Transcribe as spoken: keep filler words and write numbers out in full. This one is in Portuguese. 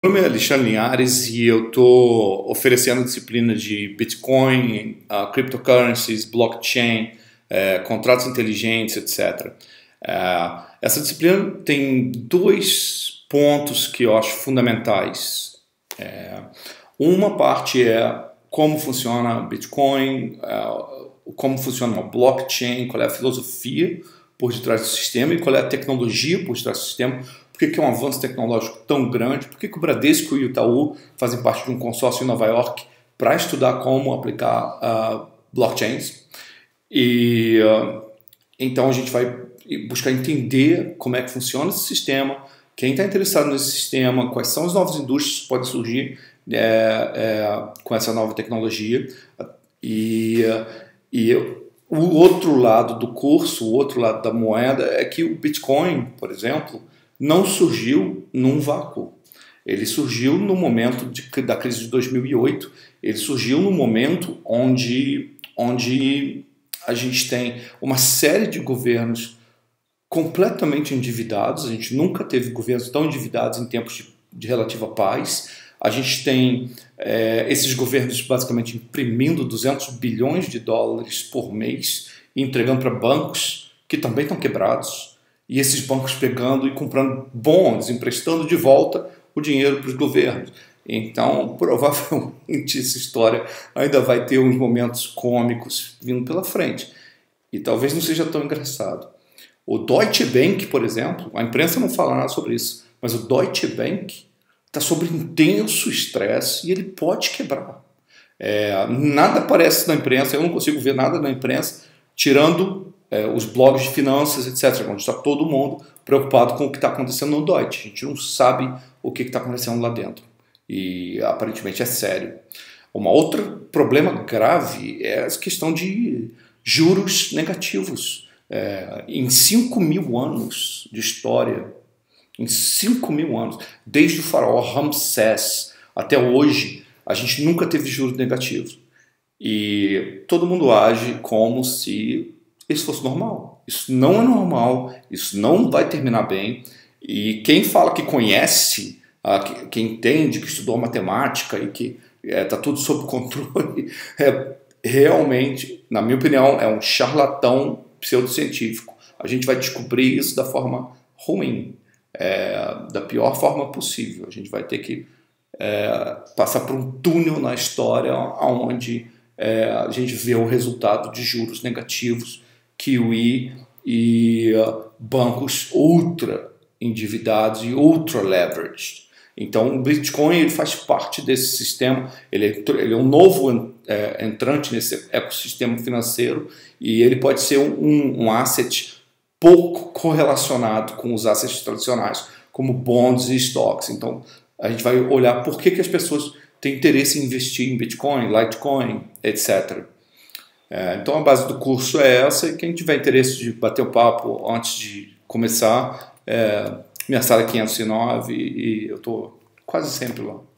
Meu nome é Alexandre Linhares e eu estou oferecendo disciplina de Bitcoin, uh, cryptocurrencies, blockchain, uh, contratos inteligentes, etcétera. Uh, essa disciplina tem dois pontos que eu acho fundamentais. Uh, uma parte é como funciona Bitcoin, uh, como funciona uma blockchain, qual é a filosofia por detrás do sistema e qual é a tecnologia por detrás do sistema. Por que, que é um avanço tecnológico tão grande? Por que, que o Bradesco e o Itaú fazem parte de um consórcio em Nova York para estudar como aplicar uh, blockchains? E uh, então a gente vai buscar entender como é que funciona esse sistema, quem está interessado nesse sistema, quais são as novas indústrias que podem surgir é, é, com essa nova tecnologia. E, uh, e o outro lado do curso, o outro lado da moeda, é que o Bitcoin, por exemplo, não surgiu num vácuo. Ele surgiu no momento de, da crise de dois mil e oito, ele surgiu no momento onde, onde a gente tem uma série de governos completamente endividados. A gente nunca teve governos tão endividados em tempos de, de relativa paz. A gente tem é, esses governos basicamente imprimindo duzentos bilhões de dólares por mês e entregando para bancos que também estão quebrados. E esses bancos pegando e comprando bonds, emprestando de volta o dinheiro para os governos. Então, provavelmente, essa história ainda vai ter uns momentos cômicos vindo pela frente. E talvez não seja tão engraçado. O Deutsche Bank, por exemplo, a imprensa não fala nada sobre isso, mas o Deutsche Bank está sob intenso estresse e ele pode quebrar. É, nada aparece na imprensa, eu não consigo ver nada na imprensa, tirando É, os blogs de finanças, etcétera, onde está todo mundo preocupado com o que está acontecendo no Deutsche. A gente não sabe o que está acontecendo lá dentro. E aparentemente é sério. Um outro problema grave é a questão de juros negativos. É, em cinco mil anos de história, em cinco mil anos, desde o faraó Ramsés até hoje, a gente nunca teve juros negativos. E todo mundo age como se isso fosse normal. Isso não é normal, isso não vai terminar bem. E quem fala que conhece, uh, que, que entende, que estudou matemática e que está é, tudo sob controle, é, realmente, na minha opinião, é um charlatão pseudocientífico. A gente vai descobrir isso da forma ruim, é, da pior forma possível. A gente vai ter que é, passar por um túnel na história onde é, a gente vê o resultado de juros negativos, Q E e uh, bancos ultra endividados e ultra leveraged. Então o Bitcoin ele faz parte desse sistema, ele é, ele é um novo é, entrante nesse ecossistema financeiro e ele pode ser um, um asset pouco correlacionado com os assets tradicionais, como bonds e stocks. Então a gente vai olhar por que, que as pessoas têm interesse em investir em Bitcoin, Litecoin, etcétera. É, então a base do curso é essa, e quem tiver interesse de bater o papo antes de começar, é, minha sala é quinhentos e nove e eu estou quase sempre lá.